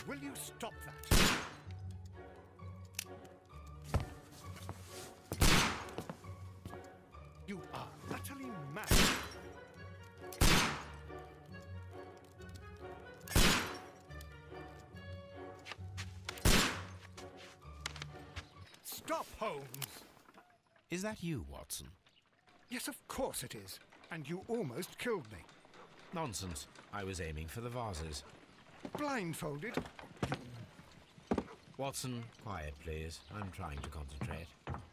Will you stop that? You are utterly mad. Stop, Holmes! Is that you, Watson? Yes, of course it is. And you almost killed me. Nonsense. I was aiming for the vases. Blindfolded? Watson, quiet, please. I'm trying to concentrate.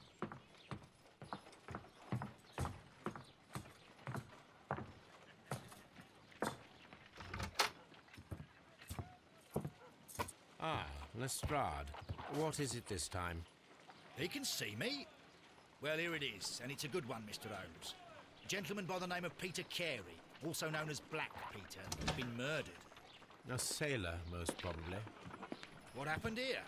Ah, Lestrade. What is it this time? He can see me. Well, here it is, and it's a good one, Mr. Holmes. A gentleman by the name of Peter Carey, also known as Black Peter, has been murdered. A sailor, most probably. What happened here?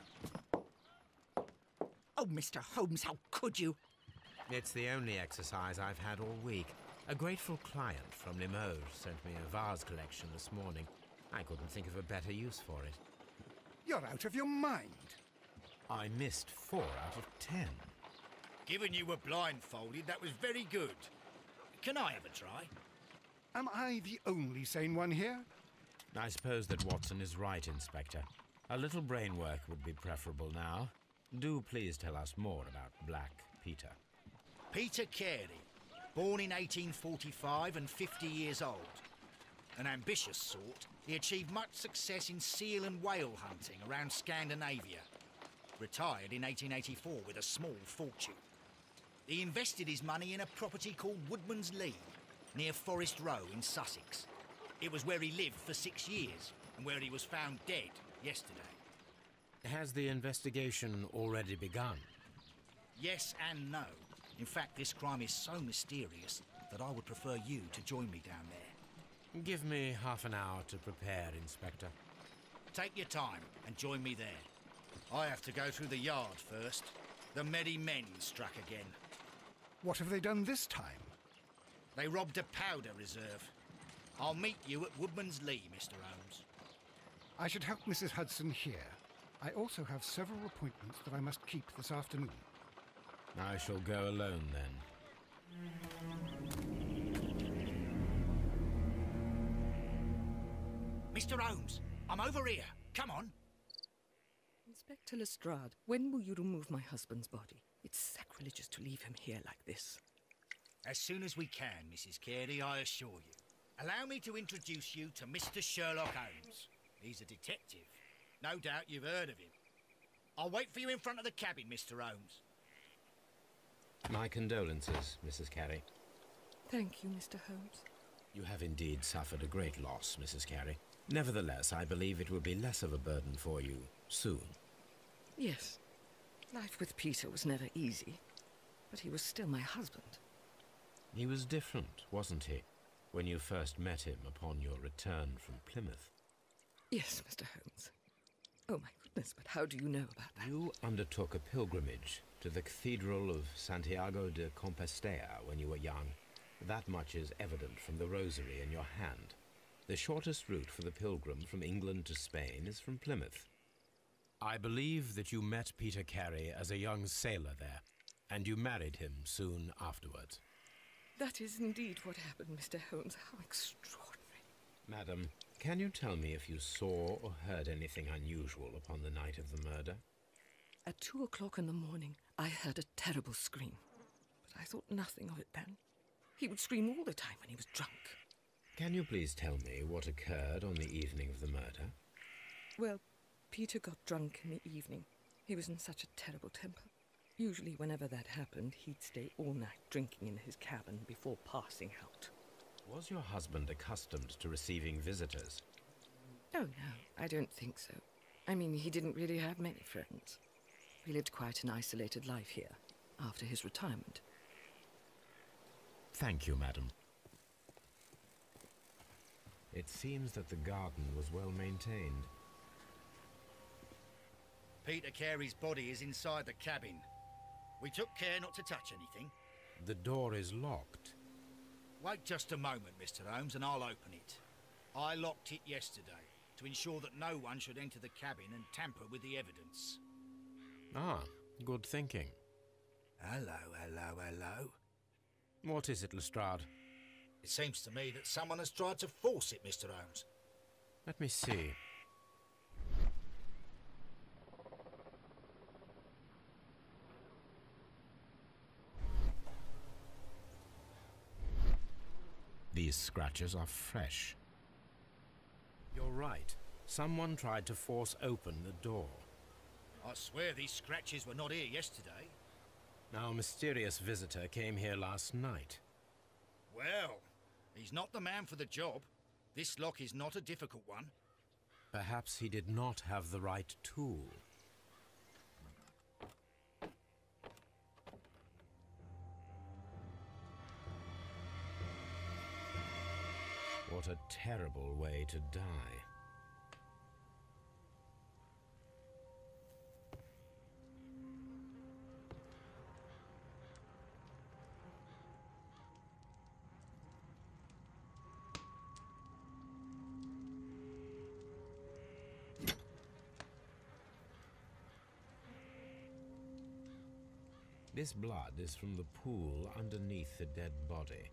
Oh, Mr. Holmes, how could you? It's the only exercise I've had all week. A grateful client from Limoges sent me a vase collection this morning. I couldn't think of a better use for it. You're out of your mind. I missed 4 out of 10. Given you were blindfolded, that was very good. Can I have a try? Am I the only sane one here? I suppose that Watson is right, Inspector. A little brain work would be preferable now. Do please tell us more about Black Peter. Peter Carey, born in 1845 and 50 years old. An ambitious sort, he achieved much success in seal and whale hunting around Scandinavia. Retired in 1884 with a small fortune. He invested his money in a property called Woodman's Lee, near Forest Row in Sussex. It was where he lived for 6 years, and where he was found dead yesterday. Has the investigation already begun? Yes and no. In fact, this crime is so mysterious that I would prefer you to join me down there. Give me half an hour to prepare, Inspector. Take your time and join me there. I have to go through the yard first. The merry men struck again. What have they done this time? They robbed a powder reserve. I'll meet you at Woodman's Lee, Mr. Holmes. I should help Mrs. Hudson here. I also have several appointments that I must keep this afternoon. I shall go alone, then. Mr. Holmes, I'm over here. Come on. Inspector Lestrade, when will you remove my husband's body? It's sacrilegious to leave him here like this. As soon as we can, Mrs. Carey, I assure you. Allow me to introduce you to Mr. Sherlock Holmes. He's a detective. No doubt you've heard of him. I'll wait for you in front of the cabin, Mr. Holmes. My condolences, Mrs. Carey. Thank you, Mr. Holmes. You have indeed suffered a great loss, Mrs. Carey. Nevertheless, I believe it will be less of a burden for you soon. Yes. Life with Peter was never easy, but he was still my husband. He was different, wasn't he, when you first met him upon your return from Plymouth? Yes, Mr. Holmes. Oh, my goodness, but how do you know about that? You undertook a pilgrimage to the Cathedral of Santiago de Compostela when you were young. That much is evident from the rosary in your hand. The shortest route for the pilgrim from England to Spain is from Plymouth. I believe that you met Peter Carey as a young sailor there, and you married him soon afterwards. That is indeed what happened, Mr. Holmes. How extraordinary. Madam, can you tell me if you saw or heard anything unusual upon the night of the murder? At 2 o'clock in the morning, I heard a terrible scream, but I thought nothing of it then. He would scream all the time when he was drunk. Can you please tell me what occurred on the evening of the murder? Well, Peter got drunk in the evening. He was in such a terrible temper. Usually whenever that happened, he'd stay all night drinking in his cabin before passing out. Was your husband accustomed to receiving visitors? Oh, no, I don't think so. I mean, he didn't really have many friends. He lived quite an isolated life here, after his retirement. Thank you, madam. It seems that the garden was well maintained. Peter Carey's body is inside the cabin. We took care not to touch anything. The door is locked. Wait just a moment, Mr. Holmes, and I'll open it. I locked it yesterday. to ensure that no one should enter the cabin and tamper with the evidence. Ah, good thinking. Hello, hello, hello. What is it, Lestrade? It seems to me that someone has tried to force it, Mr. Holmes. Let me see. These scratches are fresh. You're right. Someone tried to force open the door. I swear these scratches were not here yesterday. Our mysterious visitor came here last night. Well, he's not the man for the job. This lock is not a difficult one. Perhaps he did not have the right tool. What a terrible way to die. This blood is from the pool underneath the dead body.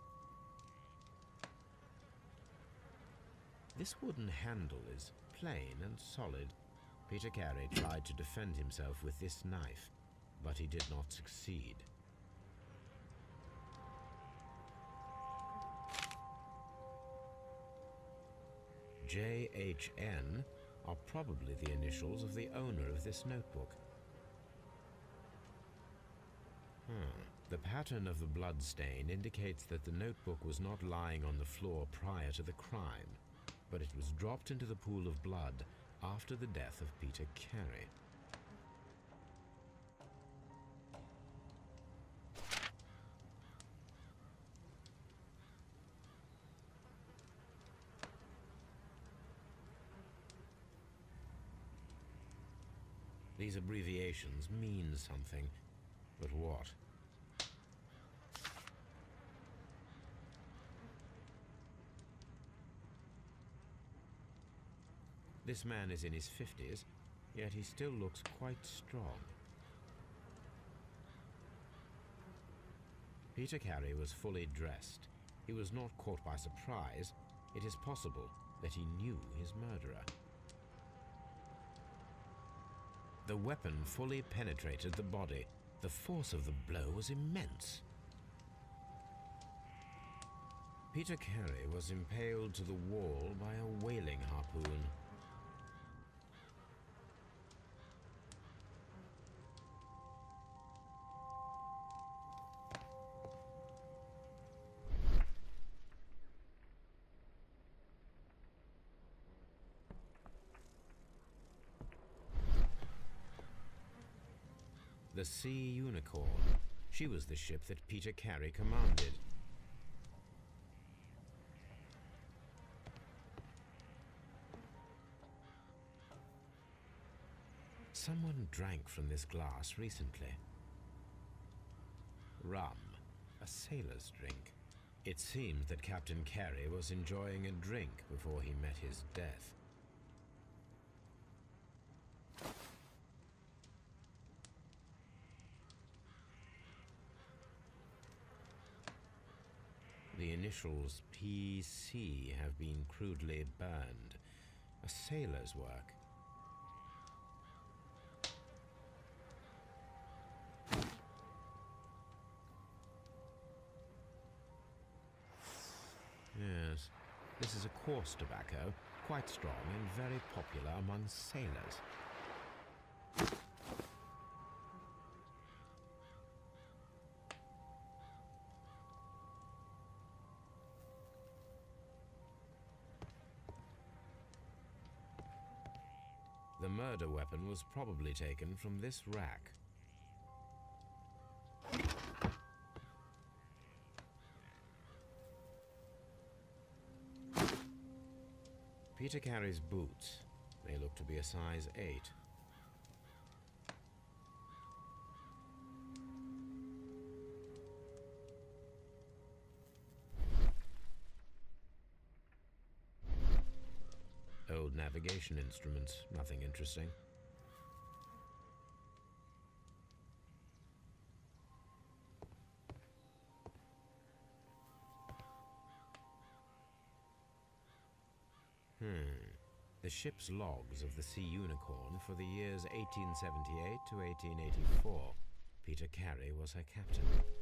This wooden handle is plain and solid. Peter Carey tried to defend himself with this knife, but he did not succeed. JHN are probably the initials of the owner of this notebook. The pattern of the blood stain indicates that the notebook was not lying on the floor prior to the crime, but it was dropped into the pool of blood after the death of Peter Carey. These abbreviations mean something, but what? This man is in his 50s, yet he still looks quite strong. Peter Carey was fully dressed. He was not caught by surprise. It is possible that he knew his murderer. The weapon fully penetrated the body. The force of the blow was immense. Peter Carey was impaled to the wall by a whaling harpoon. The Sea Unicorn. She was the ship that Peter Carey commanded. Someone drank from this glass recently. Rum, a sailor's drink. It seemed that Captain Carey was enjoying a drink before he met his death. The initials PC have been crudely burned. A sailor's work. Yes, this is a coarse tobacco, quite strong and very popular among sailors. The murder weapon was probably taken from this rack. Peter Carey's boots. They look to be a size 8. Old navigation instruments. Nothing interesting. The ship's logs of the Sea Unicorn for the years 1878 to 1884. Peter Carey was her captain.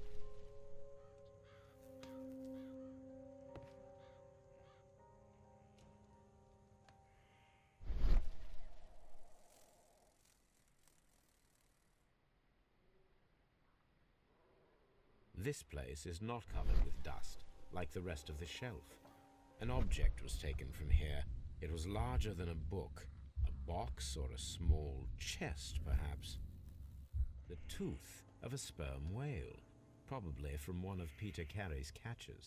This place is not covered with dust, like the rest of the shelf. An object was taken from here. It was larger than a book, a box or a small chest, perhaps. The tooth of a sperm whale, probably from one of Peter Carey's catches.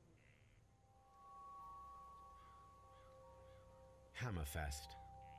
Hammerfest.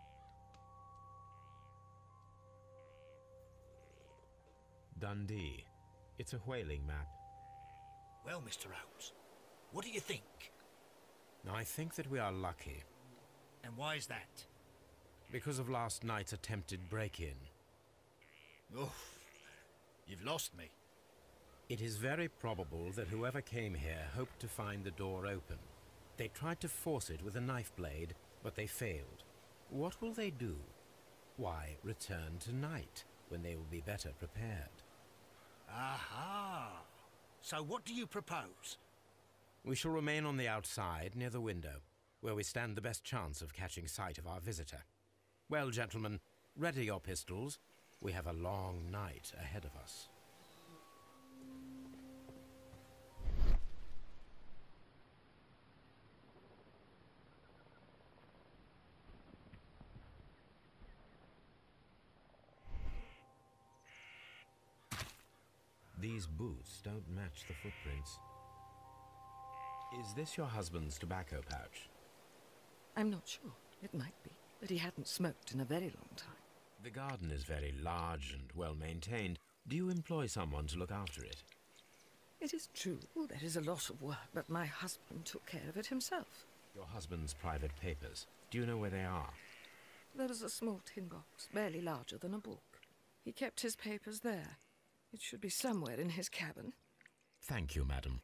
Dundee. It's a whaling map. Well, Mr. Holmes, what do you think? I think that we are lucky. And why is that? Because of last night's attempted break-in. Oof, you've lost me. It is very probable that whoever came here hoped to find the door open. They tried to force it with a knife blade, but they failed. What will they do? Why, return tonight, when they will be better prepared. Aha! So what do you propose? We shall remain on the outside, near the window, where we stand the best chance of catching sight of our visitor. Well, gentlemen, ready your pistols. We have a long night ahead of us. These boots don't match the footprints. Is this your husband's tobacco pouch? I'm not sure. It might be, but he hadn't smoked in a very long time. The garden is very large and well maintained. Do you employ someone to look after it? It is true, there is a lot of work, but my husband took care of it himself. Your husband's private papers. Do you know where they are? There is a small tin box, barely larger than a book. He kept his papers there. It should be somewhere in his cabin. Thank you, madam.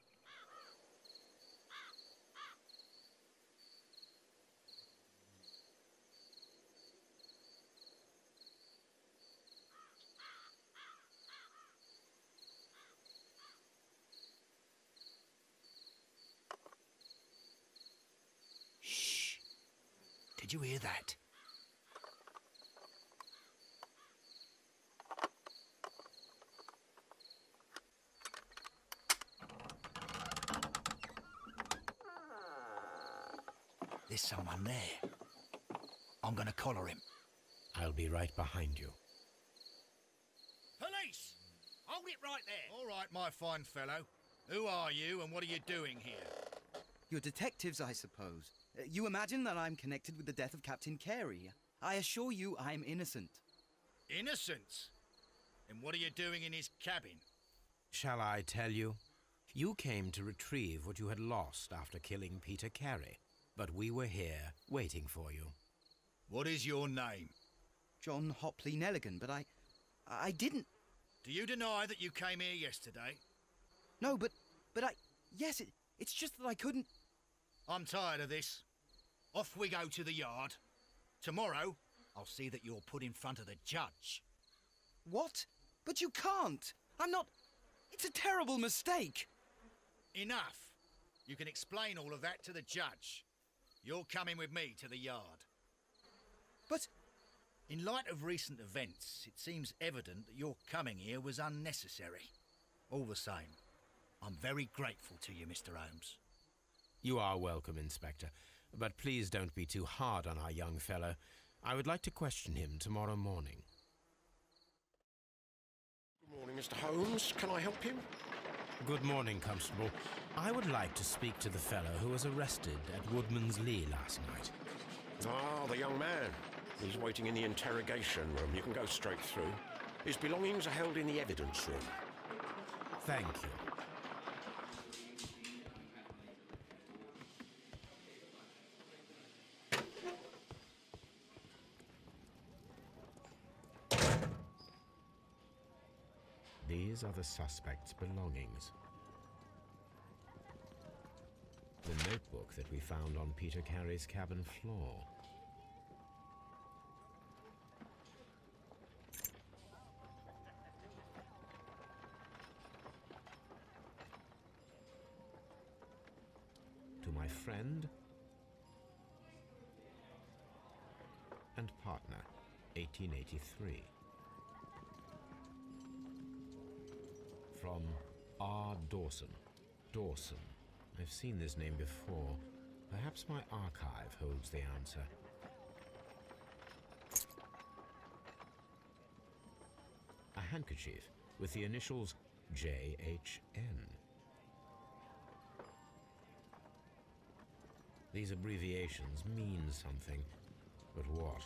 Shh! Did you hear that? There's someone there. I'm gonna collar him. I'll be right behind you. Police! Hold it right there! All right, my fine fellow. Who are you and what are you doing here? You're detectives, I suppose. You imagine that I'm connected with the death of Captain Carey. I assure you I'm innocent. Innocence? And what are you doing in his cabin? Shall I tell you? You came to retrieve what you had lost after killing Peter Carey. But we were here, waiting for you. What is your name? John Hopley Nelligan, but I didn't... Do you deny that you came here yesterday? No, but yes, it's just that I couldn't... I'm tired of this. Off we go to the yard. Tomorrow, I'll see that you're put in front of the judge. What? But you can't! I'm not... It's a terrible mistake! Enough! You can explain all of that to the judge. You're coming with me to the yard. But... In light of recent events, it seems evident that your coming here was unnecessary. All the same, I'm very grateful to you, Mr. Holmes. You are welcome, Inspector. But please don't be too hard on our young fellow. I would like to question him tomorrow morning. Good morning, Mr. Holmes. Can I help him? Good morning, Constable. I would like to speak to the fellow who was arrested at Woodman's Lee last night. Ah, the young man. He's waiting in the interrogation room. You can go straight through. His belongings are held in the evidence room. Thank you. These are the suspect's belongings. The notebook that we found on Peter Carey's cabin floor. To my friend and partner, 1883. From R. Dawson. Dawson. I've seen this name before. Perhaps my archive holds the answer. A handkerchief with the initials J.H.N. These abbreviations mean something, but what?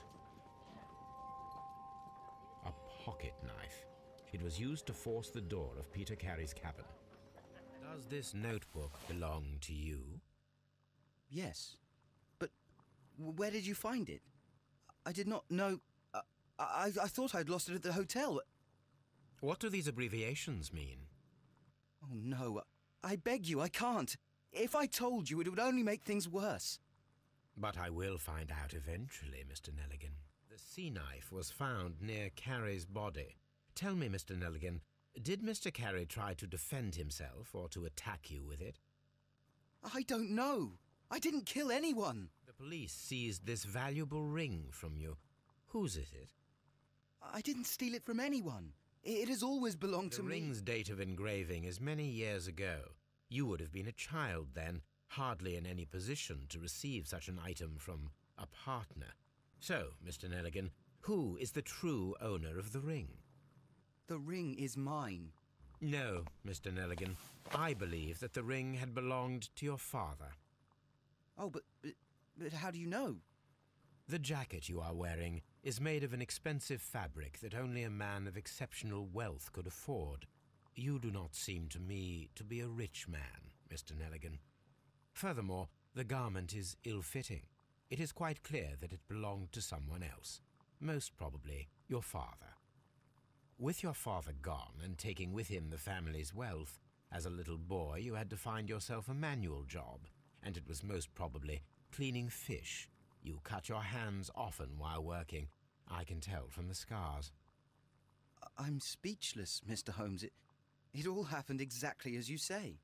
A pocket knife. It was used to force the door of Peter Carey's cabin. Does this notebook belong to you? Yes. But where did you find it? I did not know... I thought I'd lost it at the hotel. What do these abbreviations mean? Oh, no. I beg you, I can't. If I told you, it would only make things worse. But I will find out eventually, Mr. Nelligan. The sea knife was found near Carey's body. Tell me, Mr. Nelligan, did Mr. Carey try to defend himself or to attack you with it? I don't know. I didn't kill anyone. The police seized this valuable ring from you. Whose is it? I didn't steal it from anyone. It has always belonged to me. The ring's date of engraving is many years ago. You would have been a child then, hardly in any position to receive such an item from a partner. So, Mr. Nelligan, who is the true owner of the ring? The ring is mine. No, Mr. Nelligan. I believe that the ring had belonged to your father. Oh, but how do you know? The jacket you are wearing is made of an expensive fabric that only a man of exceptional wealth could afford. You do not seem to me to be a rich man, Mr. Nelligan. Furthermore, the garment is ill-fitting. It is quite clear that it belonged to someone else, most probably your father. With your father gone and taking with him the family's wealth, as a little boy you had to find yourself a manual job, and it was most probably cleaning fish. You cut your hands often while working. I can tell from the scars. I'm speechless, Mr. Holmes. It all happened exactly as you say.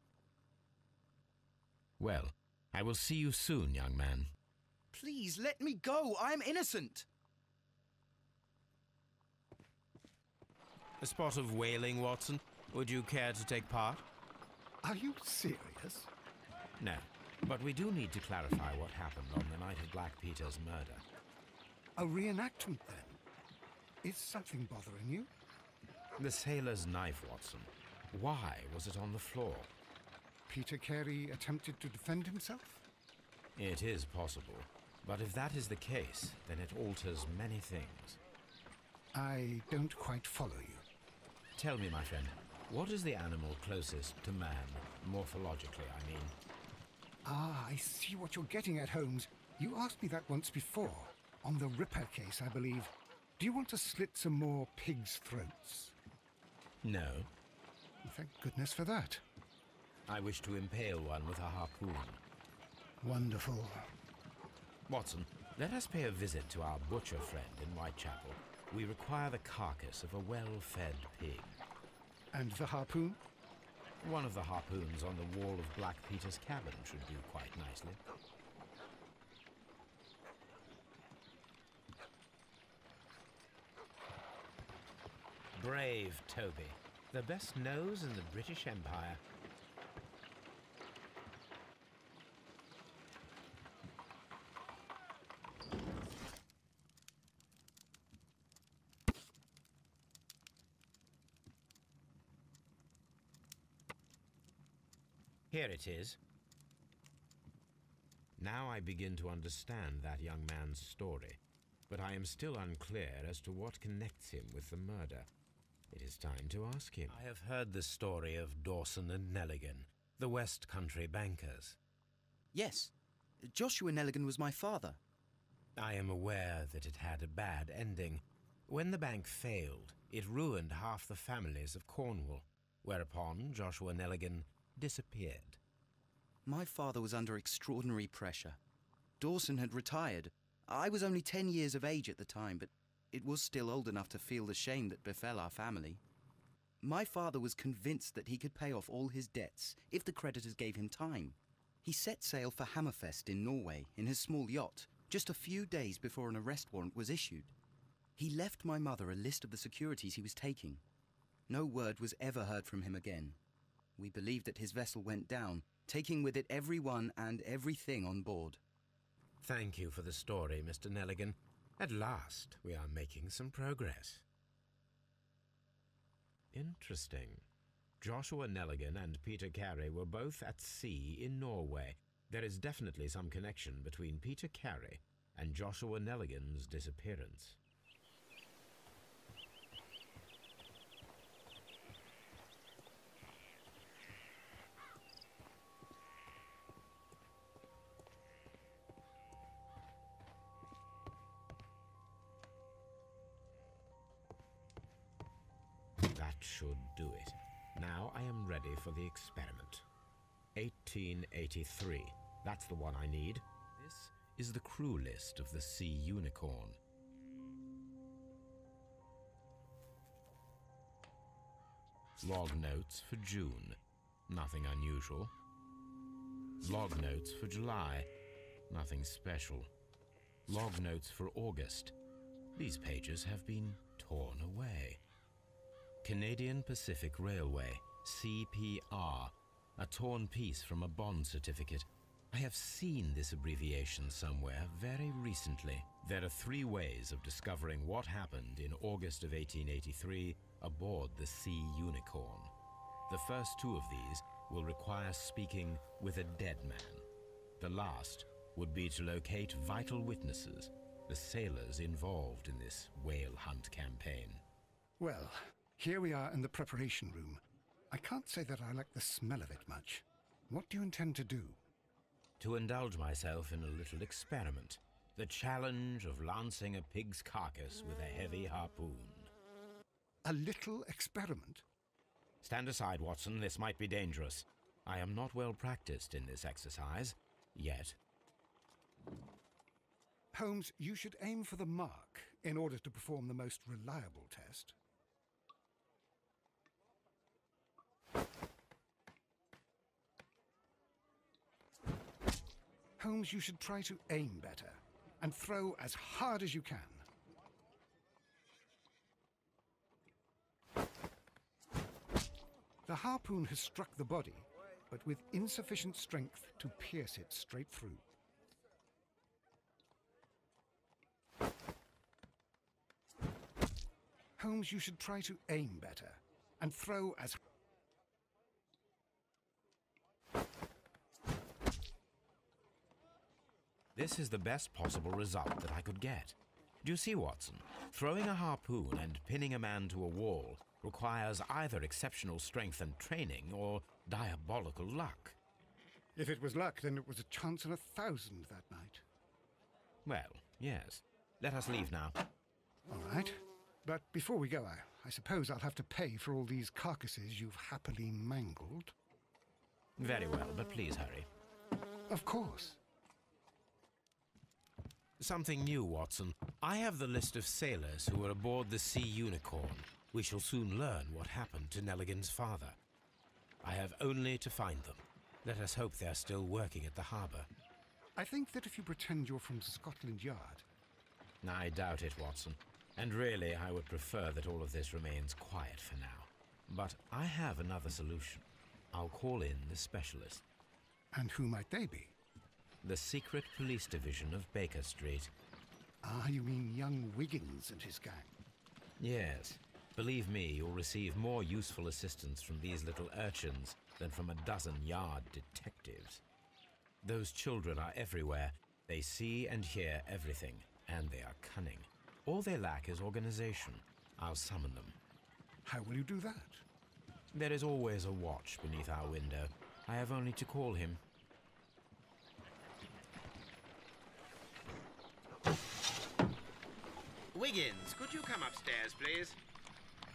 Well, I will see you soon, young man. Please, let me go. I'm innocent. A spot of whaling, Watson. Would you care to take part? Are you serious? No, but we do need to clarify what happened on the night of Black Peter's murder. A reenactment, then? Is something bothering you? The sailor's knife, Watson. Why was it on the floor? Peter Carey attempted to defend himself? It is possible, but if that is the case, then it alters many things. I don't quite follow you. Tell me, my friend, what is the animal closest to man, morphologically, I mean? Ah, I see what you're getting at, Holmes. You asked me that once before, on the Ripper case, I believe. Do you want to slit some more pigs' throats? No. Thank goodness for that. I wish to impale one with a harpoon. Wonderful. Watson, let us pay a visit to our butcher friend in Whitechapel. We require the carcass of a well-fed pig. And the harpoon? One of the harpoons on the wall of Black Peter's cabin should do quite nicely. Brave Toby, the best nose in the British Empire. Here it is. Now I begin to understand that young man's story, but I am still unclear as to what connects him with the murder. It is time to ask him. I have heard the story of Dawson and Nelligan, the West Country bankers. Yes. Joshua Nelligan was my father. I am aware that it had a bad ending. When the bank failed, It ruined half the families of Cornwall, whereupon Joshua Nelligan disappeared. My father was under extraordinary pressure. Dawson had retired. I was only 10 years of age at the time, but it was still old enough to feel the shame that befell our family. My father was convinced that he could pay off all his debts if the creditors gave him time. He set sail for Hammerfest in Norway in his small yacht, just a few days before an arrest warrant was issued. He left my mother a list of the securities he was taking. No word was ever heard from him again. We believe that his vessel went down, taking with it everyone and everything on board. Thank you for the story, Mr. Nelligan. At last, we are making some progress. Interesting. Joshua Nelligan and Peter Carey were both at sea in Norway. There is definitely some connection between Peter Carey and Joshua Nelligan's disappearance. That should do it. Now I am ready for the experiment. 1883. That's the one I need. This is the crew list of the Sea Unicorn. Log notes for June. Nothing unusual. Log notes for July. Nothing special. Log notes for August. These pages have been torn away. Canadian Pacific Railway, CPR, a torn piece from a bond certificate. I have seen this abbreviation somewhere very recently. There are 3 ways of discovering what happened in August of 1883 aboard the Sea Unicorn. The first 2 of these will require speaking with a dead man. The last would be to locate vital witnesses, the sailors involved in this whale hunt campaign. Well, here we are in the preparation room. I can't say that I like the smell of it much. What do you intend to do? To indulge myself in a little experiment. The challenge of lancing a pig's carcass with a heavy harpoon. A little experiment? Stand aside, Watson. This might be dangerous. I am not well practiced in this exercise, yet. Holmes, you should aim for the mark in order to perform the most reliable test. Holmes, you should try to aim better and throw as hard as you can. The harpoon has struck the body, but with insufficient strength to pierce it straight through. Holmes, you should try to aim better and throw as... This is the best possible result that I could get. Do you see, Watson? Throwing a harpoon and pinning a man to a wall requires either exceptional strength and training or diabolical luck. If it was luck, then it was a chance in 1,000 that night. Well, yes. Let us leave now. All right. But before we go, I suppose I'll have to pay for all these carcasses you've happily mangled. Very well, but please hurry. Of course. Something new, Watson. I have the list of sailors who were aboard the Sea Unicorn. We shall soon learn what happened to Nelligan's father. I have only to find them. Let us hope they're still working at the harbour. I think that if you pretend you're from Scotland Yard... I doubt it, Watson. And really, I would prefer that all of this remains quiet for now. But I have another solution. I'll call in the specialist. And who might they be? The secret police division of Baker Street. Ah, you mean young Wiggins and his gang? Yes. Believe me, you'll receive more useful assistance from these little urchins than from a dozen yard detectives. Those children are everywhere. They see and hear everything, and they are cunning. All they lack is organization. I'll summon them. How will you do that? There is always a watch beneath our window. I have only to call him. Wiggins, could you come upstairs, please?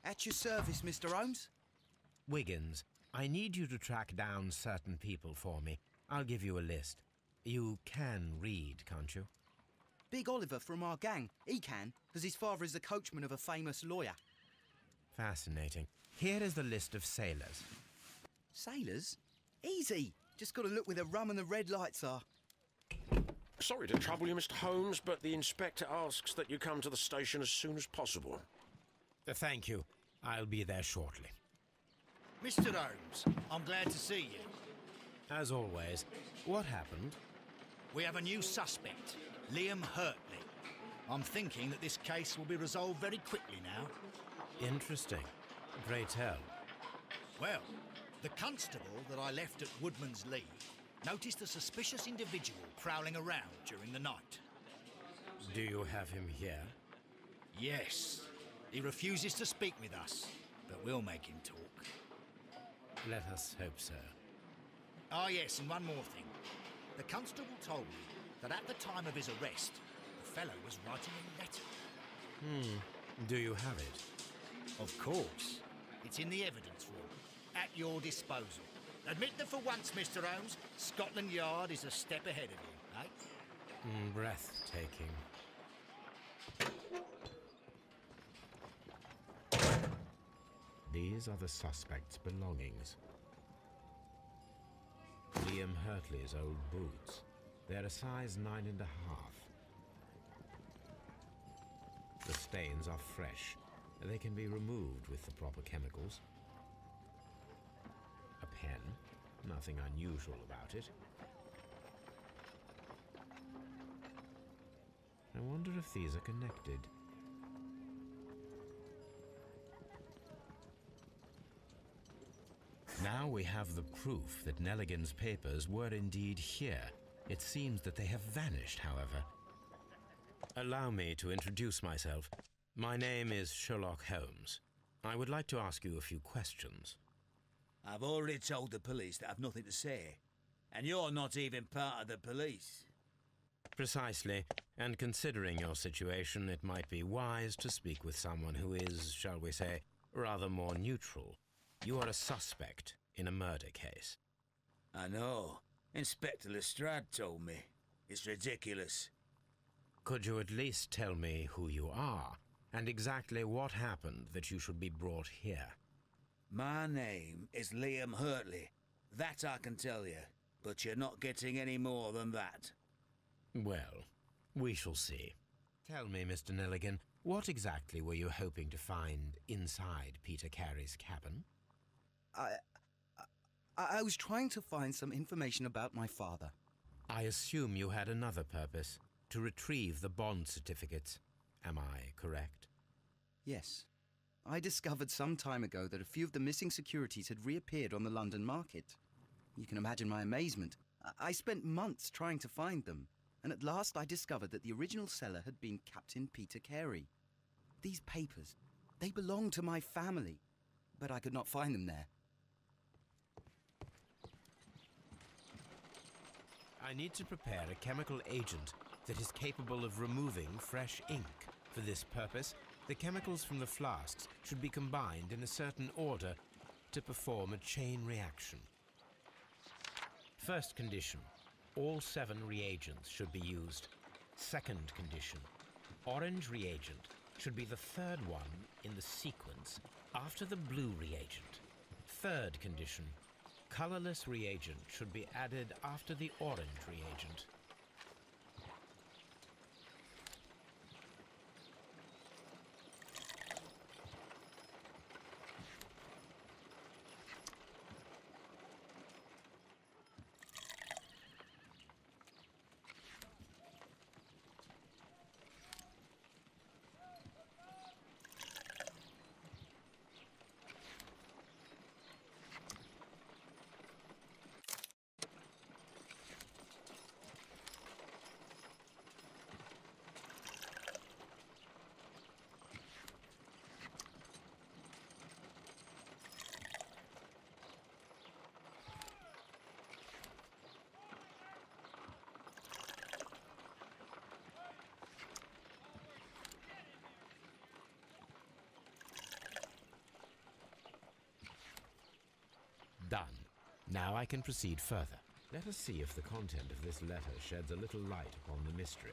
At your service, Mr. Holmes. Wiggins, I need you to track down certain people for me. I'll give you a list. You can read, can't you? Big Oliver from our gang. He can, because his father is the coachman of a famous lawyer. Fascinating. Here is the list of sailors. Sailors? Easy. Just got to look where the rum and the red lights are. Sorry to trouble you, Mr. Holmes, but the inspector asks that you come to the station as soon as possible. Thank you. I'll be there shortly. Mr. Holmes, I'm glad to see you. As always, what happened? We have a new suspect, Liam Hurtley. I'm thinking that this case will be resolved very quickly now. Interesting. Pray tell. Well, the constable that I left at Woodman's Lee noticed a suspicious individual prowling around during the night. Do you have him here? Yes. He refuses to speak with us, but we'll make him talk. Let us hope so. Ah, yes, and one more thing. The constable told me that at the time of his arrest, the fellow was writing a letter. Do you have it? Of course. It's in the evidence room, at your disposal. Admit that for once, Mr. Holmes, Scotland Yard is a step ahead of you, eh? Breathtaking. These are the suspect's belongings. Liam Hurtley's old boots. They're a size 9.5. The stains are fresh. They can be removed with the proper chemicals. A pen. Nothing unusual about it. I wonder if these are connected. Now we have the proof that Nelligan's papers were indeed here. It seems that they have vanished, however. Allow me to introduce myself. My name is Sherlock Holmes. I would like to ask you a few questions. I've already told the police that I've nothing to say. And you're not even part of the police. Precisely, and considering your situation, it might be wise to speak with someone who is, shall we say, rather more neutral. You are a suspect in a murder case. I know. Inspector Lestrade told me. It's ridiculous. Could you at least tell me who you are, and exactly what happened that you should be brought here? My name is Liam Hurtley. That I can tell you. But you're not getting any more than that. Well, we shall see. Tell me, Mr. Nelligan, what exactly were you hoping to find inside Peter Carey's cabin? I was trying to find some information about my father. I assume you had another purpose, to retrieve the bond certificates. Am I correct? Yes. I discovered some time ago that a few of the missing securities had reappeared on the London market. You can imagine my amazement. I spent months trying to find them, and at last I discovered that the original seller had been Captain Peter Carey. These papers, they belonged to my family, but I could not find them there. I need to prepare a chemical agent that is capable of removing fresh ink. For this purpose, the chemicals from the flasks should be combined in a certain order to perform a chain reaction. First condition, all 7 reagents should be used. Second condition, orange reagent should be the third one in the sequence after the blue reagent. Third condition, colorless reagent should be added after the orange reagent. Now I can proceed further. Let us see if the content of this letter sheds a little light upon the mystery.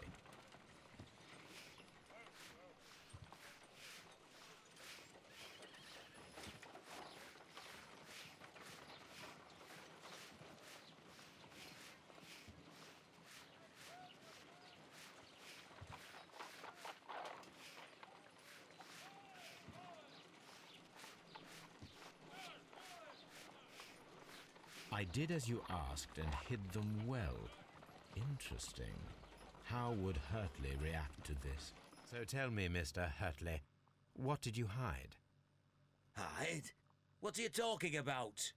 I did as you asked and hid them well. Interesting. How would Hurtley react to this? So tell me, Mr. Hurtley, what did you hide? Hide? What are you talking about?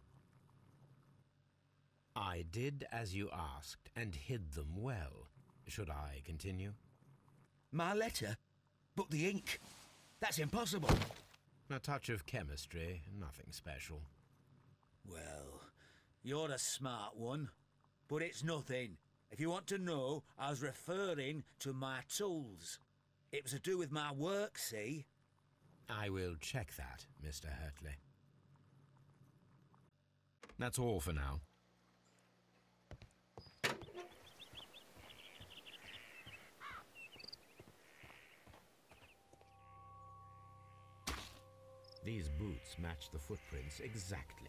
I did as you asked and hid them well. Should I continue? My letter? But the ink? That's impossible. A touch of chemistry, nothing special. Well, you're a smart one, but it's nothing. If you want to know, I was referring to my tools. It was to do with my work, see? I will check that, Mr. Hurtley. That's all for now. These boots match the footprints exactly.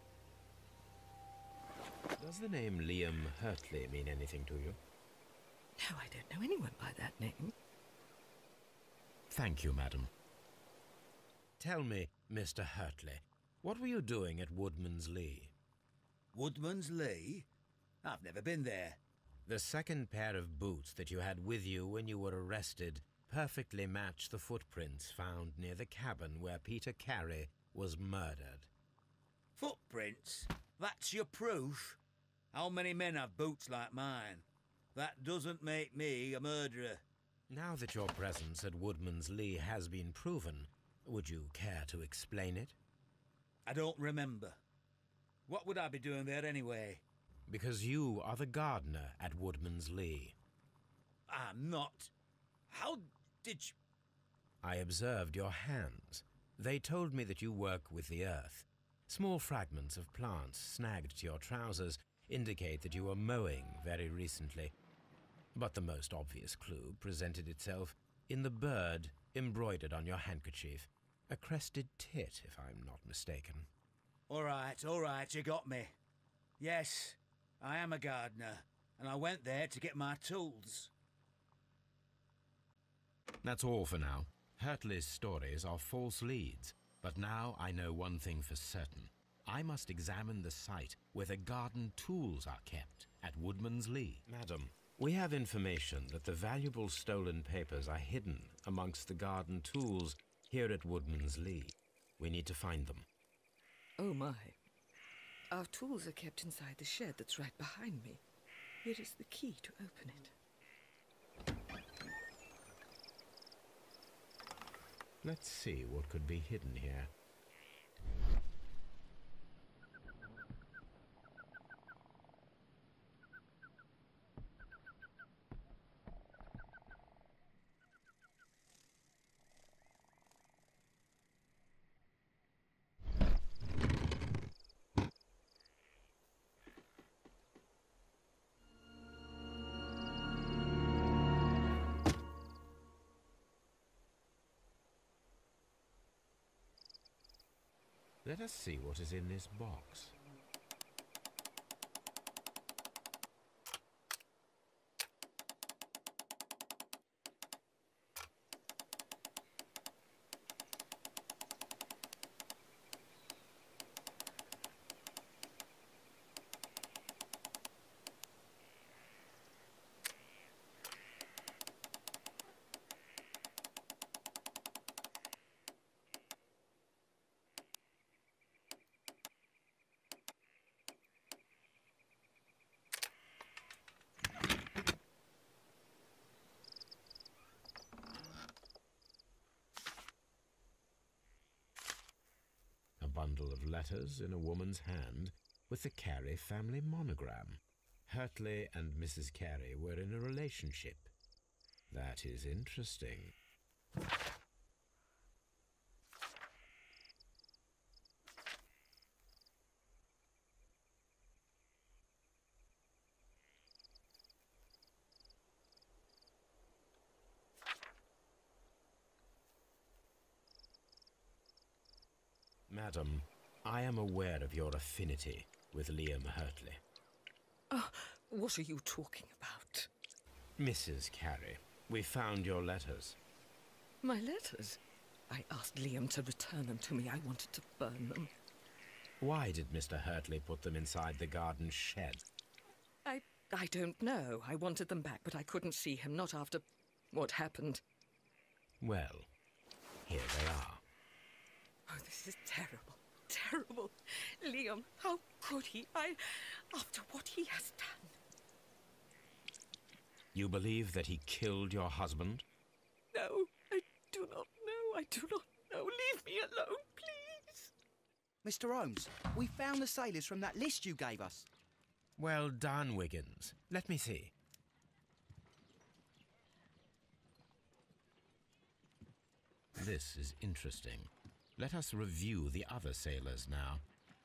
Does the name Liam Hurtley mean anything to you? No, I don't know anyone by that name. Thank you, madam. Tell me, Mr. Hurtley, what were you doing at Woodman's Lee? Woodman's Lee? I've never been there. The second pair of boots that you had with you when you were arrested perfectly match the footprints found near the cabin where Peter Carey was murdered. Footprints? That's your proof? How many men have boots like mine? That doesn't make me a murderer. Now that your presence at Woodman's Lee has been proven, would you care to explain it? I don't remember. What would I be doing there anyway? Because you are the gardener at Woodman's Lee. I'm not. How did you... I observed your hands. They told me that you work with the earth. Small fragments of plants snagged to your trousers indicate that you were mowing very recently. But the most obvious clue presented itself in the bird embroidered on your handkerchief. A crested tit, if I'm not mistaken. All right, you got me. Yes, I am a gardener, and I went there to get my tools. That's all for now. Hurtley's stories are false leads, but now I know one thing for certain. I must examine the site where the garden tools are kept at Woodman's Lee. Madam, we have information that the valuable stolen papers are hidden amongst the garden tools here at Woodman's Lee. We need to find them. Oh my. Our tools are kept inside the shed that's right behind me. Here is the key to open it. Let's see what could be hidden here. Let us see what is in this box. Bundle of letters in a woman's hand with the Carey family monogram. Hurtley and Mrs. Carey were in a relationship. That is interesting. Madam, I am aware of your affinity with Liam Hurtley. Oh, what are you talking about? Mrs. Carey, we found your letters. My letters? I asked Liam to return them to me. I wanted to burn them. Why did Mr. Hurtley put them inside the garden shed? I don't know. I wanted them back, but I couldn't see him, not after what happened. Well, here they are. Oh, this is terrible. Terrible. Liam, how could he? After what he has done. You believe that he killed your husband? No, I do not know. I do not know. Leave me alone, please. Mr. Holmes, we found the sailors from that list you gave us. Well done, Wiggins. Let me see. This is interesting. Let us review the other sailors now.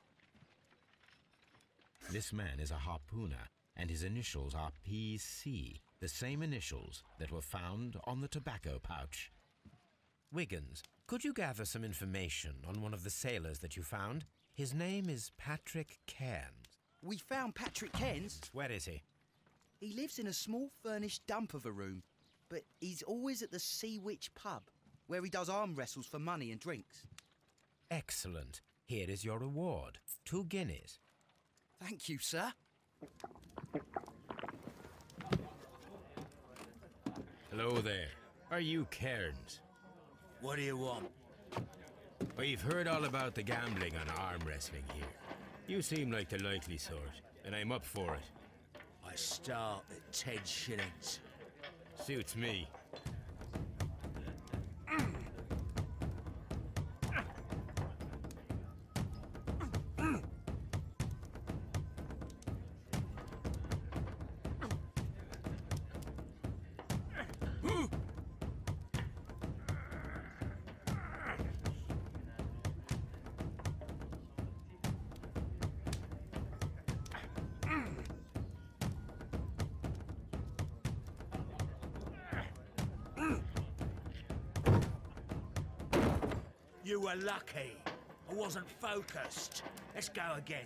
This man is a harpooner, and his initials are PC, the same initials that were found on the tobacco pouch. Wiggins, could you gather some information on one of the sailors that you found? His name is Patrick Cairns. We found Patrick Cairns. Where is he? He lives in a small furnished dump of a room, but he's always at the Sea Witch pub, where he does arm wrestles for money and drinks. Excellent. Here is your reward. 2 guineas. Thank you, sir. Hello there. Are you Cairns? What do you want? We've heard all about the gambling on arm wrestling here. You seem like the likely sort, and I'm up for it. I start at 10 shillings. Suits me. You were lucky. I wasn't focused. Let's go again.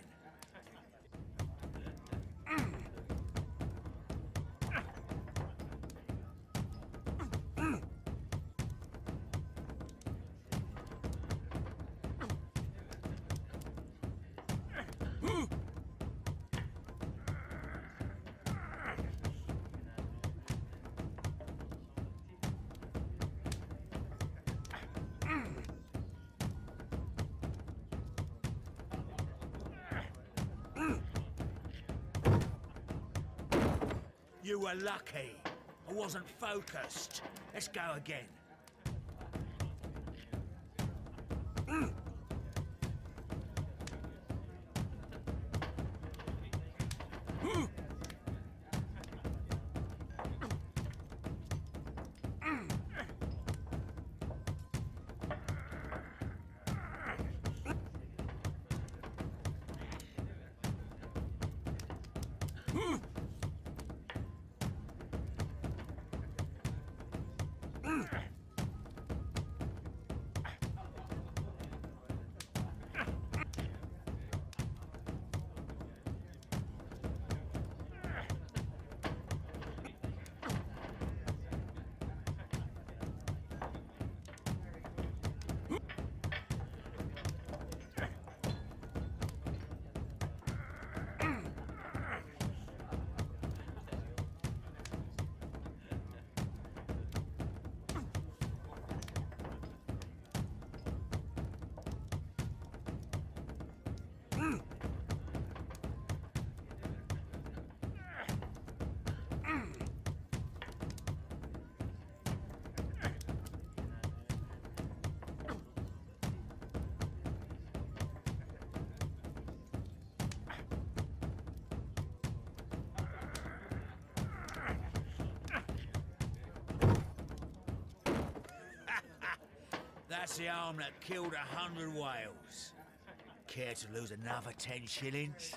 You were lucky. I wasn't focused. Let's go again. That's the arm that killed 100 whales. Care to lose another 10 shillings?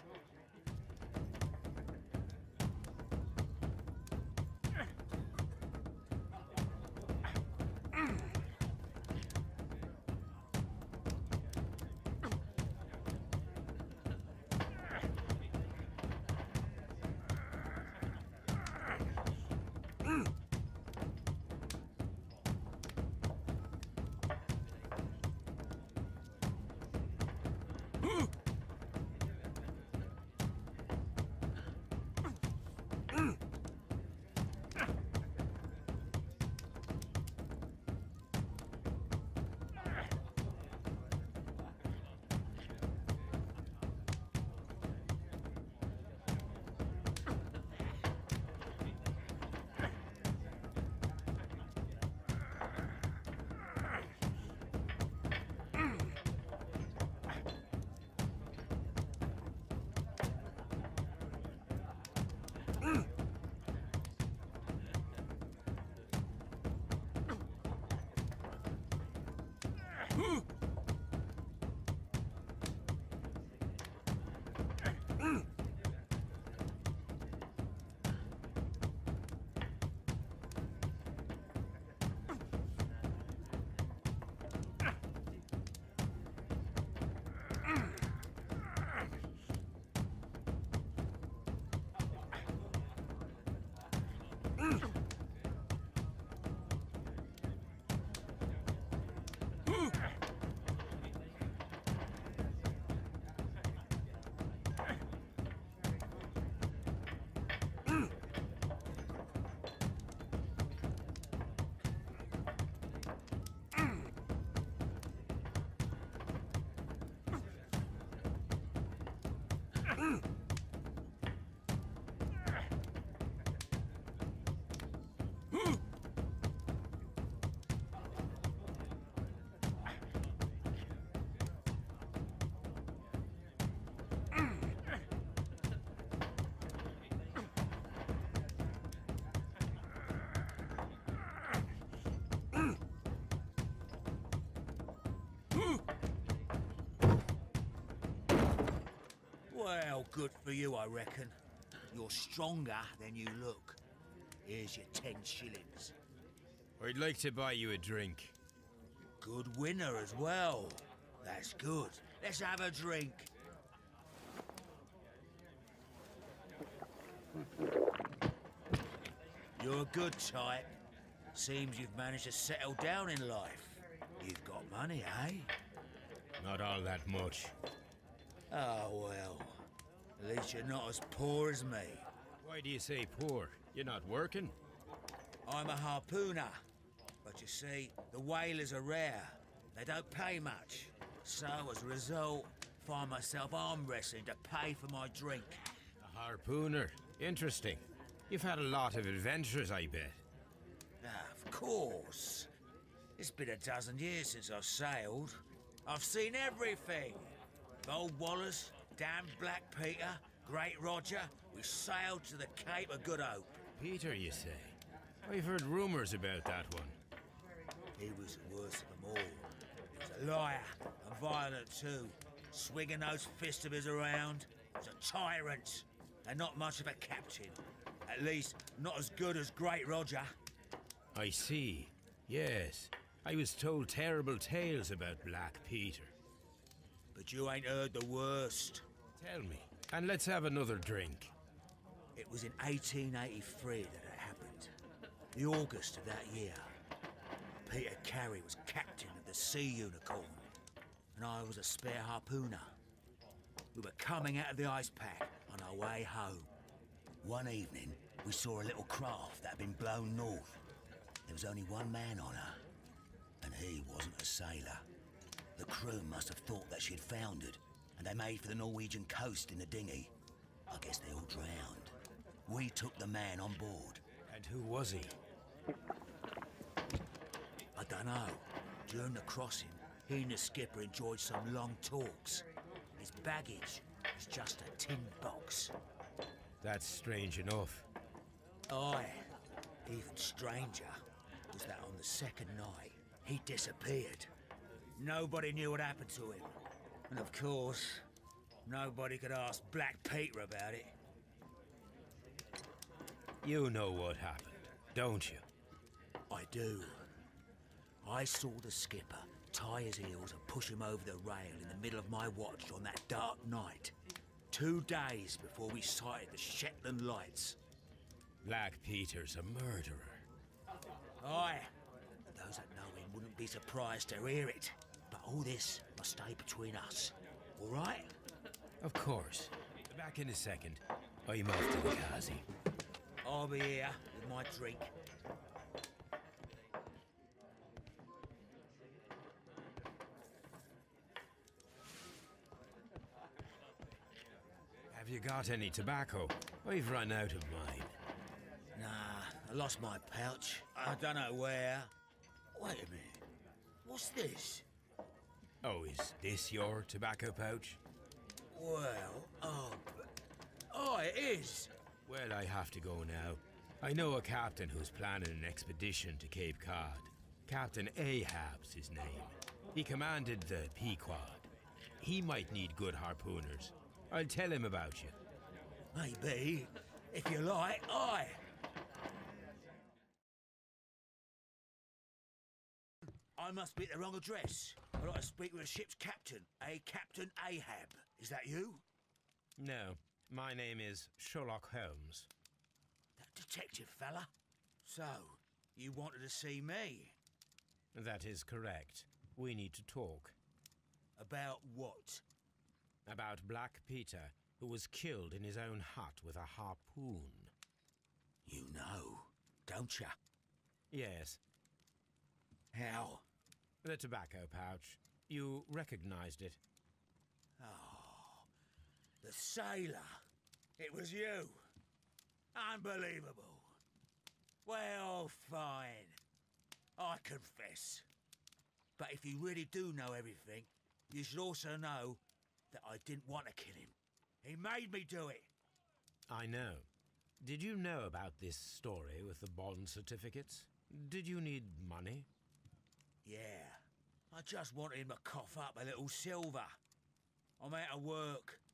good for you, I reckon. You're stronger than you look. Here's your 10 shillings. I'd like to buy you a drink. Good winner as well. That's good. Let's have a drink. You're a good type. Seems you've managed to settle down in life. You've got money, eh? Not all that much. Oh, well. At least you're not as poor as me. Why do you say poor? You're not working? I'm a harpooner. But you see, the whalers are rare. They don't pay much. So, as a result, find myself arm wrestling to pay for my drink. A harpooner. Interesting. You've had a lot of adventures, I bet. Of course. It's been a dozen years since I've sailed. I've seen everything. Gold Wallace, damn Black Peter, Great Roger. We sailed to the Cape of Good Hope. Peter, you say? I've heard rumours about that one. He was the worst of them all. He was a liar and violent too. Swinging those fists of his around. He was a tyrant and not much of a captain. At least, not as good as Great Roger. I see. Yes. I was told terrible tales about Black Peter. But you ain't heard the worst. Tell me, and let's have another drink. It was in 1883 that it happened. The August of that year. Peter Carey was captain of the Sea Unicorn, and I was a spare harpooner. We were coming out of the ice pack on our way home. One evening, we saw a little craft that had been blown north. There was only one man on her, and he wasn't a sailor. The crew must have thought that she'd foundered, and they made for the Norwegian coast in the dinghy. I guess they all drowned. We took the man on board. And who was he? I don't know. During the crossing, he and the skipper enjoyed some long talks. His baggage was just a tin box. That's strange enough. Aye. Even stranger was that on the second night, he disappeared. Nobody knew what happened to him. And of course, nobody could ask Black Peter about it. You know what happened, don't you? I do. I saw the skipper tie his heels and push him over the rail in the middle of my watch on that dark night. 2 days before we sighted the Shetland lights. Black Peter's a murderer. Aye. Those that know him wouldn't be surprised to hear it. But all this must stay between us. All right? Of course. Back in a second. I'm off to the Kazi. I'll be here with my drink. Have you got any tobacco? I've run out of mine. Nah, I lost my pouch. I don't know where. Wait a minute. What's this? Oh, is this your tobacco pouch? Well, oh, it is. Well, I have to go now. I know a captain who's planning an expedition to Cape Cod. Captain Ahab's his name. He commanded the Pequod. He might need good harpooners. I'll tell him about you. Maybe. If you like, aye. I must be at the wrong address. I'd like to speak with a ship's captain, a Captain Ahab. Is that you? No, my name is Sherlock Holmes. That detective fella? So, you wanted to see me? That is correct. We need to talk. About what? About Black Peter, who was killed in his own hut with a harpoon. You know, don't ya? Yes. How? The tobacco pouch. You recognized it. Oh, the sailor. It was you. Unbelievable. Well, fine. I confess. But if you really do know everything, you should also know that I didn't want to kill him. He made me do it. I know. Did you know about this story with the bond certificates? Did you need money? Yeah. I just wanted him to cough up a little silver. I'm out of work,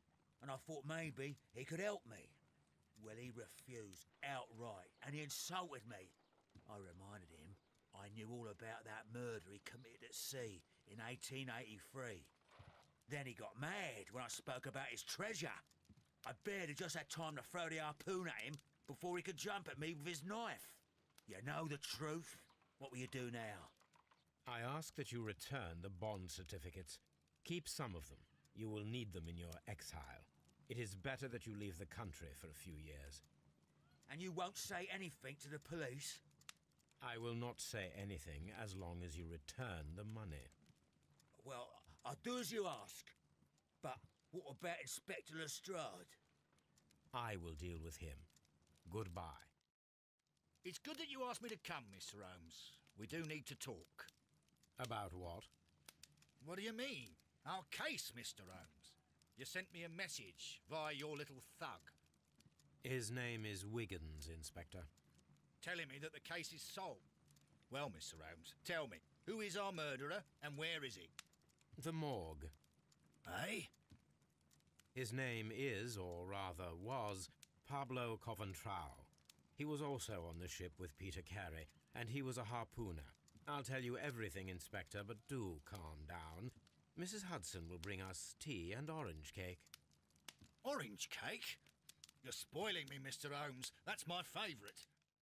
and I thought maybe he could help me. Well, he refused outright, and he insulted me. I reminded him I knew all about that murder he committed at sea in 1883. Then he got mad when I spoke about his treasure. I barely just had time to throw the harpoon at him before he could jump at me with his knife. You know the truth. What will you do now? I ask that you return the bond certificates. Keep some of them. You will need them in your exile. It is better that you leave the country for a few years. And you won't say anything to the police? I will not say anything as long as you return the money. Well, I'll do as you ask. But what about Inspector Lestrade? I will deal with him. Goodbye. It's good that you asked me to come, Mr. Holmes. We do need to talk. About what? What do you mean? Our case, Mr. Holmes. You sent me a message via your little thug. His name is Wiggins, Inspector. Telling me that the case is solved. Well, Mr. Holmes, tell me, who is our murderer and where is he? The morgue. Eh? His name is, or rather was, Pablo Coventral. He was also on the ship with Peter Carey, and he was a harpooner. I'll tell you everything, Inspector, but do calm down. Mrs. Hudson will bring us tea and orange cake. Orange cake? You're spoiling me, Mr. Holmes. That's my favourite.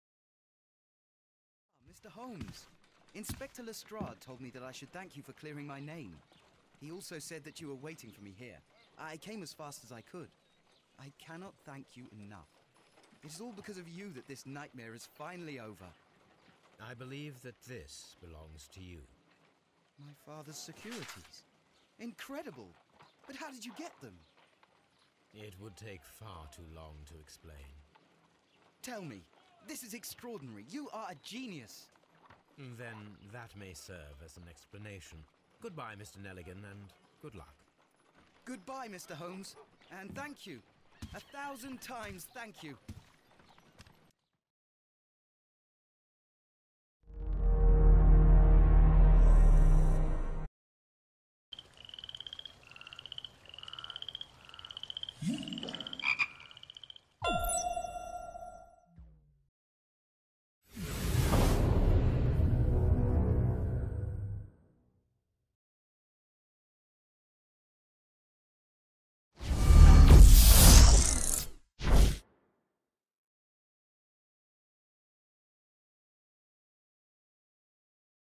Mr. Holmes, Inspector Lestrade told me that I should thank you for clearing my name. He also said that you were waiting for me here. I came as fast as I could. I cannot thank you enough. It is all because of you that this nightmare is finally over. I believe that this belongs to you. My father's securities. Incredible! But how did you get them? It would take far too long to explain. Tell me, this is extraordinary. You are a genius. Then that may serve as an explanation. Goodbye, Mr. Nelligan, and good luck. Goodbye, Mr. Holmes, and thank you. 1,000 times thank you.